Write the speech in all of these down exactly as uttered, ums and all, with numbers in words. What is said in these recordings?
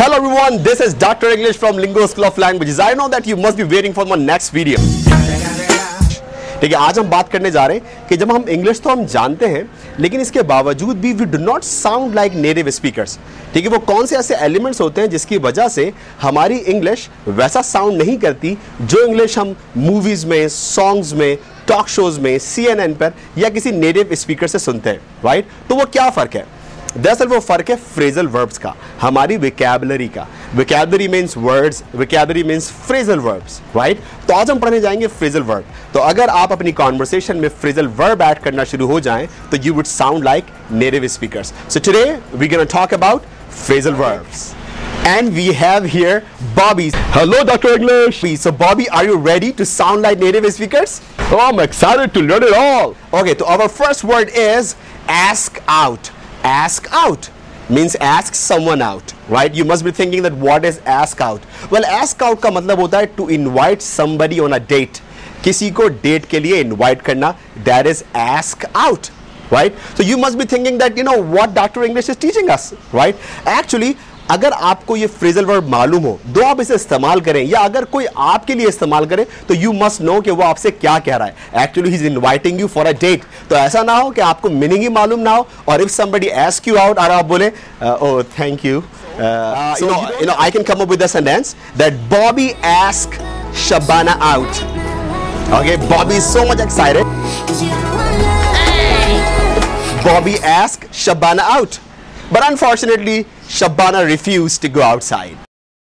Hello everyone, this is Doctor English from Lingo School of Languages. I know that you must be waiting for my next video. ठीक है, आज हम बात करने जा रहे हैं कि जब हम इंग्लिश तो हम जानते हैं, लेकिन इसके बावजूद भी we do not sound like native speakers. ठीक है, वो कौन से ऐसे एलिमेंट्स होते हैं जिसकी वजह से हमारी इंग्लिश वैसा साउंड नहीं करती जो इंग्लिश हम मूवीज़ में, सॉन्ग्स में, टॉक शोज में, सी एन एन पर या किसी नेटिव स्पीकर से सुनते हैं. राइट, तो वो क्या फ़र्क है? दरअसल वो फ़र्क है फ्रेजल वर्ब्स का, हमारी विकैबुलरी का. Vocabulary means words, vocabulary means phrasal verbs. Right, तो आज हम पढ़ने जाएंगे फ्रेजल वर्ब. तो अगर आप अपनी कॉन्वर्सेशन में फ्रेजल वर्ब ऐड करना शुरू हो जाएं तो you would sound like native speakers. So today we gonna talk about phrasal verbs. And we have here Bobby. Hello, Doctor English. So, Bobby, are you ready to sound like native speakers? Oh, I'm excited to learn it all. Okay, so our first word is ask out. Ask out means ask someone out, right? You must be thinking that what is ask out? Well, ask out का मतलब होता है to invite somebody on a date. किसी को date के लिए invite करना, that is ask out, right? So you must be thinking that you know what Doctor English is teaching us, right? Actually, अगर आपको ये फ्रेजल वर्ब मालूम हो तो आप इसे इस्तेमाल करें, या अगर कोई आपके लिए इस्तेमाल करे तो यू मस्ट नो कि वो आपसे क्या कह रहा है. Actually he is inviting you for a date. तो ऐसा ना हो कि आपको मीनिंग ही मालूम ना हो और if somebody ask you out और आप बोले oh thank you, you know you know I can come up with the sentence that Bobby ask Shabana out. Okay, Bobby is so much excited. Bobby ask Shabana out. But unfortunately, Shabana refused to go outside.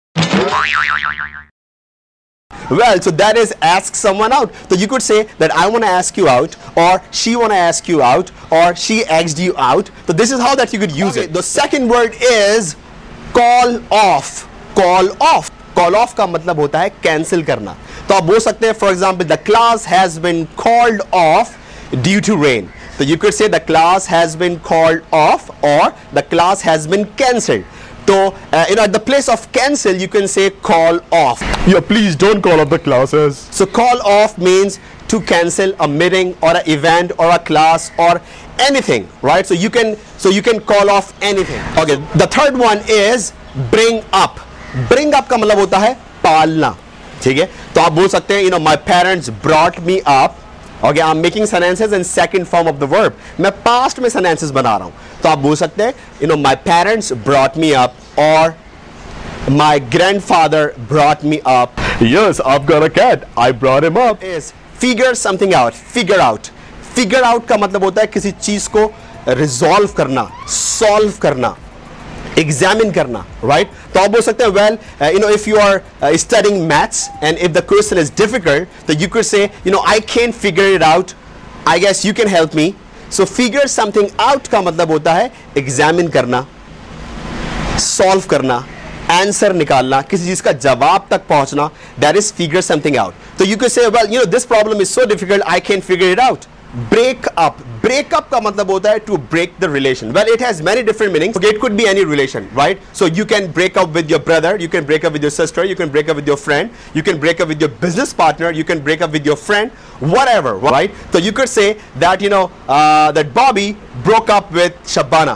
Well, so that is ask someone out. So you could say that I want to ask you out, or she want to ask you out, or she asked you out. So this is how that you could use okay. it. The second word is call off. Call off. Call off का मतलब होता है cancel करना. तो आप बोल सकते हैं, for example, the class has been called off due to rain. So you could say the class has been called off or the class has been cancelled. So uh, you know, at the place of cancel you can say call off. Yeah, please don't call off the classes. So call off means to cancel a meeting or an event or a class or anything, right? So you can so you can call off anything. Okay, the third one is bring up. Bring up का मतलब होता है पालना. ठीक है, तो आप बोल सकते हैं, you know, my parents brought me up. Okay, I'm making sentences in second form of the verb. मैं past में sentences बना रहा हूँ. तो आप बोल सकते हैं, you know, my parents brought me up or my grandfather brought me up. Yes, I've got a cat. I brought him up. Is figure something out. Figure out. Figure out का मतलब होता है किसी चीज को resolve करना, solve करना, examine करना. राइट, तो आप बोल सकते हैं well you know if you are studying maths and if the question is difficult तो you can say you know I can figure it out, I guess you can help me. So figure something out का मतलब होता है examine करना, solve करना, answer निकालना, किसी चीज का जवाब तक पहुंचना. That is figure something out. तो you can say well you know this problem is so difficult, I can figure it out. Break up. Break up का मतलब होता है to break the relation. Well, it has many different meanings. Okay, it could be any relation, right? So you can break up with your brother, you can break up with your sister, you can break up with your friend, you can break up with your business partner, you can break up with your friend, whatever, right? So you could say that you know uh, that Bobby broke up with Shabana.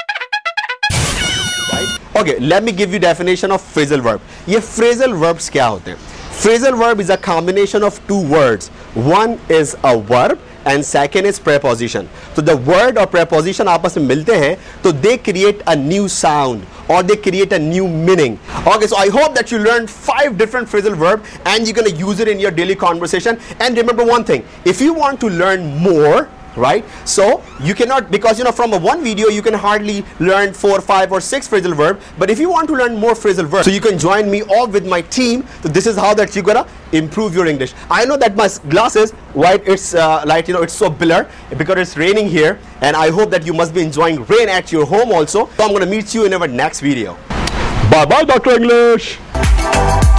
Right? Okay, let me give you definition of phrasal verb. ये phrasal verbs क्या होते हैं? Phrasal verb is a combination of two words. One is a verb and second is preposition. So the word or preposition आपस में मिलते हैं तो they create a new sound or they create a new meaning. Okay, so I hope that you learned five different phrasal verb and you're going to use it in your daily conversation. And remember one thing, if you want to learn more, right, so you cannot, because you know from a one video you can hardly learn four, five or six phrasal verb, but if you want to learn more phrasal verb, so you can join me all with my team. So this is how that you're gonna improve your English. I know that my glasses, right, it's uh, like you know it's so blur because it's raining here, and I hope that you must be enjoying rain at your home also. So I'm gonna meet you in our next video. Bye bye, Doctor English.